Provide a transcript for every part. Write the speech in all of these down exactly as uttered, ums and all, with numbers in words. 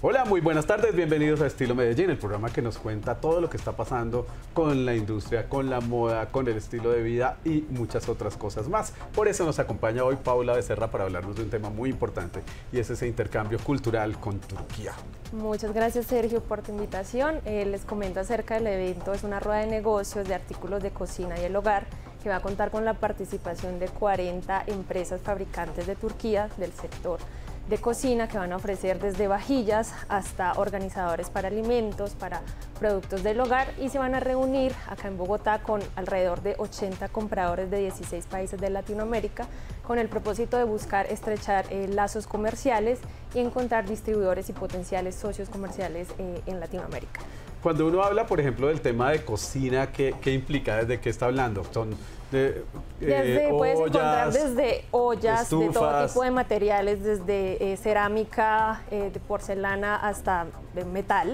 Hola, muy buenas tardes, bienvenidos a Estilo Medellín, el programa que nos cuenta todo lo que está pasando con la industria, con la moda, con el estilo de vida y muchas otras cosas más. Por eso nos acompaña hoy Paula Becerra para hablarnos de un tema muy importante y es ese intercambio cultural con Turquía. Muchas gracias, Sergio, por tu invitación. Eh, les comento acerca del evento. Es una rueda de negocios de artículos de cocina y el hogar que va a contar con la participación de cuarenta empresas fabricantes de Turquía del sector de cocina, que van a ofrecer desde vajillas hasta organizadores para alimentos, para productos del hogar, y se van a reunir acá en Bogotá con alrededor de ochenta compradores de dieciséis países de Latinoamérica con el propósito de buscar estrechar eh, lazos comerciales y encontrar distribuidores y potenciales socios comerciales eh, en Latinoamérica. Cuando uno habla, por ejemplo, del tema de cocina, ¿qué, qué implica? ¿Desde qué está hablando? Son de, eh, desde, ollas, puedes encontrar desde ollas, estufas, de todo tipo de materiales, desde eh, cerámica, eh, de porcelana hasta de metal,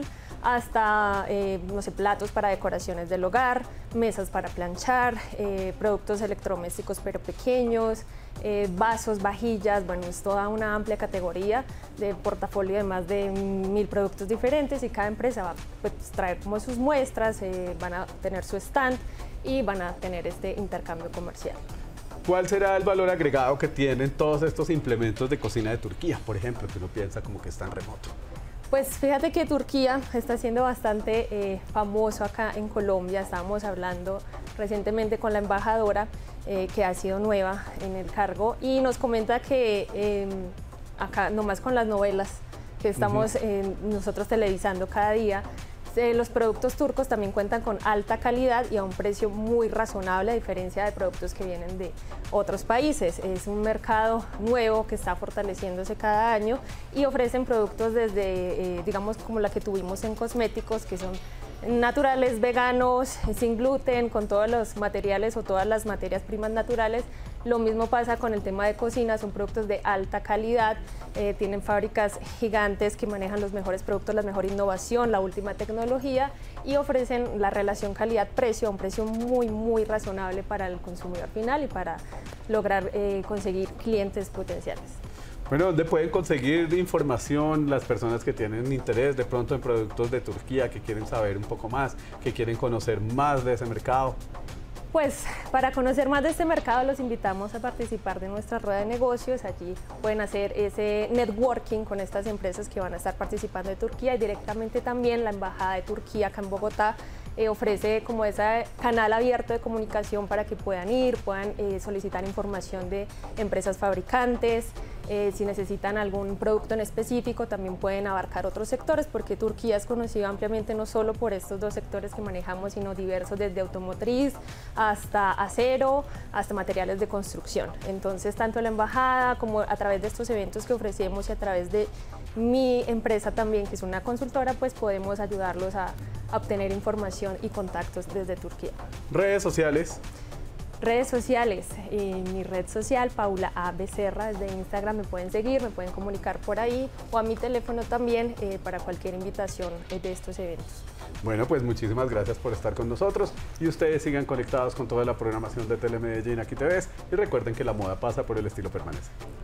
hasta eh, no sé, platos para decoraciones del hogar, mesas para planchar, eh, productos electrodomésticos pero pequeños, eh, vasos, vajillas. Bueno, es toda una amplia categoría de portafolio de más de mil productos diferentes, y cada empresa va a pues, traer como sus muestras, eh, van a tener su stand y van a tener este intercambio comercial. ¿Cuál será el valor agregado que tienen todos estos implementos de cocina de Turquía, por ejemplo, que uno piensa como que es tan remoto? Pues fíjate que Turquía está siendo bastante eh, famoso acá en Colombia. Estábamos hablando recientemente con la embajadora, eh, que ha sido nueva en el cargo, y nos comenta que eh, acá, nomás con las novelas que estamos uh-huh. eh, nosotros televisando cada día, Eh, los productos turcos también cuentan con alta calidad y a un precio muy razonable, a diferencia de productos que vienen de otros países. Es un mercado nuevo que está fortaleciéndose cada año y ofrecen productos desde, eh, digamos, como la que tuvimos en cosméticos, que son naturales, veganos, sin gluten, con todos los materiales o todas las materias primas naturales. Lo mismo pasa con el tema de cocina, son productos de alta calidad, eh, tienen fábricas gigantes que manejan los mejores productos, la mejor innovación, la última tecnología, y ofrecen la relación calidad-precio a un precio muy, muy razonable para el consumidor final y para lograr eh, conseguir clientes potenciales. Bueno, ¿dónde pueden conseguir información las personas que tienen interés de pronto en productos de Turquía, que quieren saber un poco más, que quieren conocer más de ese mercado? Pues para conocer más de este mercado los invitamos a participar de nuestra rueda de negocios. Allí pueden hacer ese networking con estas empresas que van a estar participando de Turquía, y directamente también la Embajada de Turquía acá en Bogotá eh, ofrece como ese canal abierto de comunicación para que puedan ir, puedan eh, solicitar información de empresas fabricantes. Eh, si necesitan algún producto en específico, también pueden abarcar otros sectores, porque Turquía es conocido ampliamente no solo por estos dos sectores que manejamos, sino diversos, desde automotriz hasta acero, hasta materiales de construcción. Entonces, tanto la embajada como a través de estos eventos que ofrecemos y a través de mi empresa también, que es una consultora, pues podemos ayudarlos a, a obtener información y contactos desde Turquía. Redes sociales. Redes sociales, eh, mi red social, Paula A. Becerra, desde Instagram me pueden seguir, me pueden comunicar por ahí, o a mi teléfono también eh, para cualquier invitación eh, de estos eventos. Bueno, pues muchísimas gracias por estar con nosotros, y ustedes sigan conectados con toda la programación de Telemedellín Aquí Te Ves, y recuerden que la moda pasa, por el estilo permanece.